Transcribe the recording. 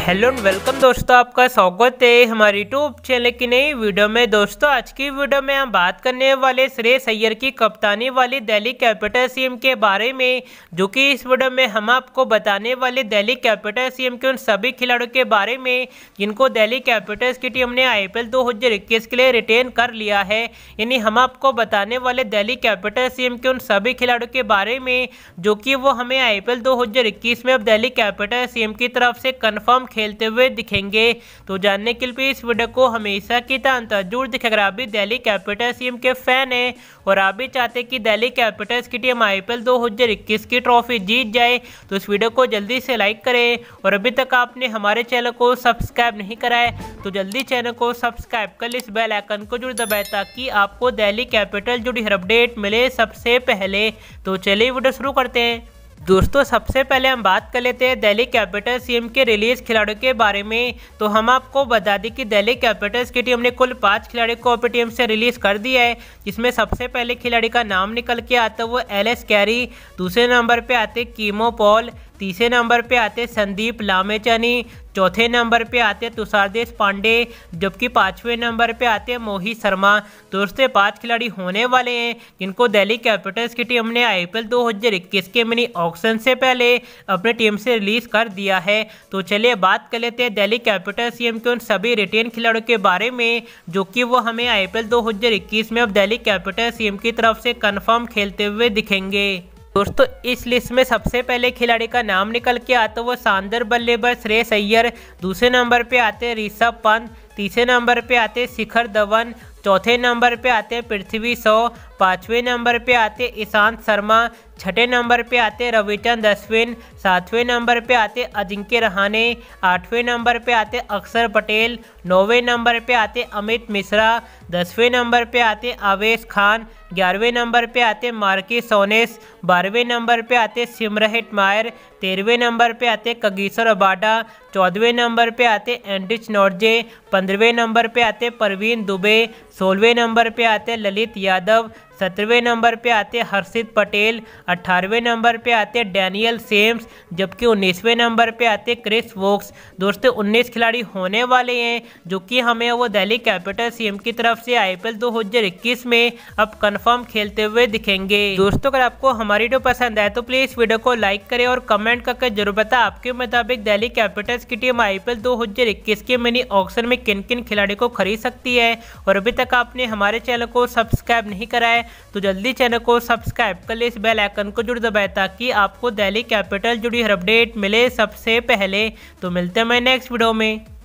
Hello and welcome दोस्तों, आपका स्वागत है हमारे यूट्यूब चैनल की नई वीडियो में। दोस्तों आज की वीडियो में हम बात करने वाले श्रेयस अय्यर की कप्तानी वाली दिल्ली कैपिटल्स टीम के बारे में, जो कि इस वीडियो में हम आपको बताने वाले दिल्ली कैपिटल्स टीम के उन सभी खिलाड़ियों के बारे में जिनको दिल्ली कैपिटल्स की टीम ने आईपीएल 2021 के लिए रिटेन कर लिया है। यानी हम आपको बताने वाले दिल्ली कैपिटल्स टीम के उन सभी खिलाड़ियों के बारे में जो कि वो हमें आईपीएल 2021 में अब दिल्ली कैपिटल्स टीम की तरफ से कन्फर्म खेलते हुए दिखेंगे। तो जानने के लिए इस वीडियो को हमेशा की तरह जरूर देखें। अगर आप भी दिल्ली कैपिटल्स टीम के फैन हैं और आप भी चाहते हैं कि दिल्ली कैपिटल्स की टीम आईपीएल 2021 की ट्रॉफी जीत जाए तो इस वीडियो को जल्दी से लाइक करें। और अभी तक आपने हमारे चैनल को सब्सक्राइब नहीं करा है तो जल्दी चैनल को सब्सक्राइब कर इस बेल आइकन को जरूर दबाएं ताकि आपको दिल्ली कैपिटल जुड़ी हर अपडेट मिले सबसे पहले। तो चलिए वीडियो शुरू करते हैं। दोस्तों सबसे पहले हम बात कर लेते हैं दिल्ली कैपिटल्स टीम के रिलीज खिलाड़ियों के बारे में। तो हम आपको बता दें कि दिल्ली कैपिटल्स की टीम ने कुल 5 खिलाड़ियों को अपनी टीम से रिलीज कर दिया है, जिसमें सबसे पहले खिलाड़ी का नाम निकल के आता है वो एलिस कैरी, दूसरे नंबर पे आते किमो पॉल, तीसरे नंबर पे आते संदीप लामेचानी, चौथे नंबर पे आते तुषार देशपांडे, जबकि 5वें नंबर पे आते मोहित शर्मा। दोस्तों 5 खिलाड़ी होने वाले हैं जिनको दिल्ली कैपिटल्स की टीम ने आईपीएल 2021 के मिनी ऑक्शन से पहले अपनी टीम से रिलीज कर दिया है। तो चलिए बात कर लेते हैं दिल्ली कैपिटल्स टीम के उन सभी रिटेन खिलाड़ियों के बारे में जो कि वो हमें आईपीएल 2021 में अब दिल्ली कैपिटल्स टीम की तरफ से कन्फर्म खेलते हुए दिखेंगे। दोस्तों इस लिस्ट में सबसे पहले खिलाड़ी का नाम निकल के आता है वो शानदार बल्लेबाज श्रेयस अय्यर, दूसरे नंबर पे आते ऋषभ पंत, तीसरे नंबर पे आते शिखर धवन, चौथे नंबर पे आते पृथ्वी शॉ, 5वें नंबर पे आते ईशांत शर्मा, छठे नंबर पे आते रविचंद्रन अश्विन, 7वें नंबर पे आते अजिंक्य रहाणे, 8वें नंबर पे आते अक्षर पटेल, 9वें नंबर पे आते अमित मिश्रा, 10वें नंबर पे आते आवेश खान, 11वें नंबर पे आते मार्कस सोनेस, 12वें नंबर पे आते सिमरहिट मायर, 13वें नंबर पे आते कगिसो रबाडा, 14वें नंबर पे आते एंड्रिच नॉर्जे, 15वें नंबर पे आते परवीन दुबे, 16वें नंबर पे आते ललित यादव, 17वें नंबर पे आते हर्षित पटेल, 18वें नंबर पे आते डैनियल सेम्स, जबकि 19वें नंबर पे आते क्रिस वोक्स। दोस्तों 19 खिलाड़ी होने वाले हैं जो कि हमें वो दिल्ली कैपिटल्स टीम की तरफ से आईपीएल 2021 में अब कंफर्म खेलते हुए दिखेंगे। दोस्तों अगर आपको हमारी वीडियो पसंद आए तो प्लीज़ वीडियो को लाइक करें और कमेंट करके जरूर बताएं आपके मुताबिक दिल्ली कैपिटल्स की टीम आईपीएल 2021 के मिनी ऑक्शन में किन किन खिलाड़ियों को खरीद सकती है। और अभी तक आपने हमारे चैनल को सब्सक्राइब नहीं करा है तो जल्दी चैनल को सब्सक्राइब कर ले इस बेल आइकन को जरूर दबाएं ताकि आपको दिल्ली कैपिटल जुड़ी हर अपडेट मिले सबसे पहले। तो मिलते हैं मैं नेक्स्ट वीडियो में।